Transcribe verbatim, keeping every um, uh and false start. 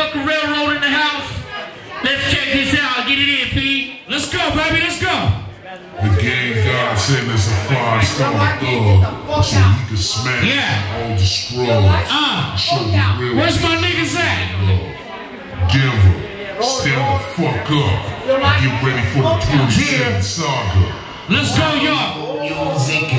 motherfucking railroad in the house. Let's check this out. Get it in, P. Let's go, baby. Let's go. The game God sent us a five-star thug so he could smash Yeah. all the scrolls. Uh, Show the real where's my niggas at? Denver, stand the fuck up. Get ready for the twenty-seven saga. Let's go, y'all. Music